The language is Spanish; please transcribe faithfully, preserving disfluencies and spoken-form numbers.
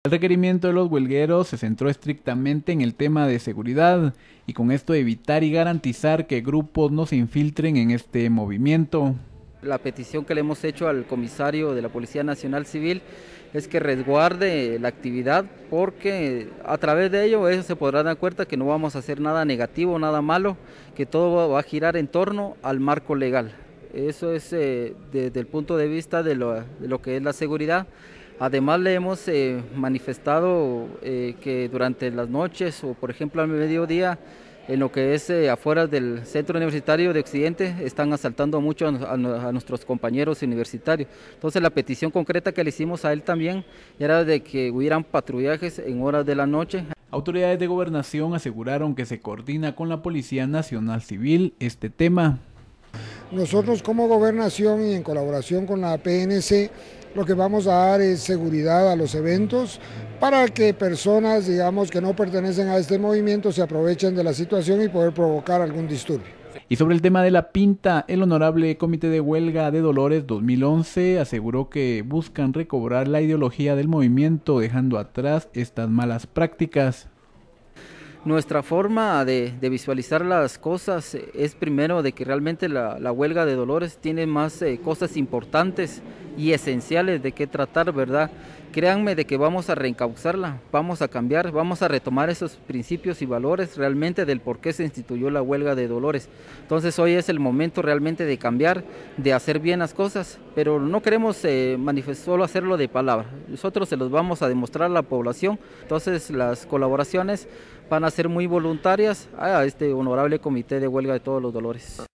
El requerimiento de los huelgueros se centró estrictamente en el tema de seguridad y con esto evitar y garantizar que grupos no se infiltren en este movimiento. La petición que le hemos hecho al comisario de la Policía Nacional Civil es que resguarde la actividad, porque a través de ello ellos se podrán dar cuenta que no vamos a hacer nada negativo, nada malo, que todo va a girar en torno al marco legal. Eso es eh, desde el punto de vista de lo, de lo que es la seguridad. Además le hemos eh, manifestado eh, que durante las noches o por ejemplo al mediodía, en lo que es eh, afuera del Centro Universitario de Occidente, están asaltando mucho a, a, a nuestros compañeros universitarios. Entonces la petición concreta que le hicimos a él también era de que hubieran patrullajes en horas de la noche. Autoridades de gobernación aseguraron que se coordina con la Policía Nacional Civil este tema. Nosotros como gobernación y en colaboración con la P N C, lo que vamos a dar es seguridad a los eventos para que personas, digamos, que no pertenecen a este movimiento se aprovechen de la situación y poder provocar algún disturbio. Y sobre el tema de la pinta, el Honorable Comité de Huelga de Dolores dos mil once aseguró que buscan recobrar la ideología del movimiento, dejando atrás estas malas prácticas. Nuestra forma de, de visualizar las cosas es primero de que realmente la, la huelga de Dolores tiene más eh, cosas importantes y esenciales de qué tratar, ¿verdad? Créanme de que vamos a reencauzarla, vamos a cambiar, vamos a retomar esos principios y valores realmente del por qué se instituyó la huelga de Dolores. Entonces hoy es el momento realmente de cambiar, de hacer bien las cosas, pero no queremos eh, manifestar, solo hacerlo de palabra. Nosotros se los vamos a demostrar a la población, entonces las colaboraciones van a ser muy voluntarias a este honorable Comité de Huelga de Todos los Dolores.